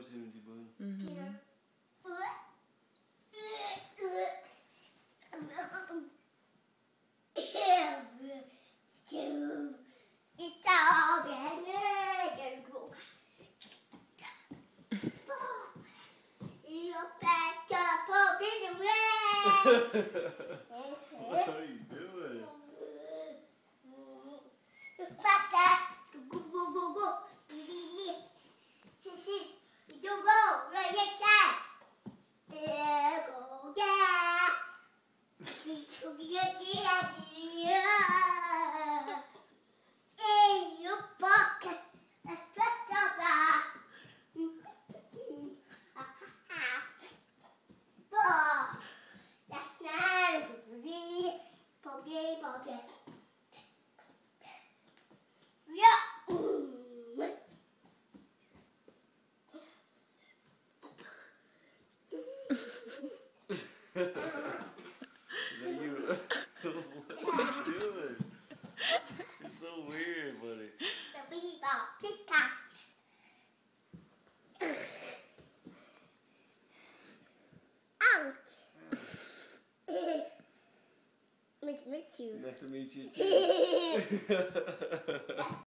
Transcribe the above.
sih di bun. What are you doing? Is that you? What are you doing? It's so weird, buddy. Nice to meet you. Nice to meet you too.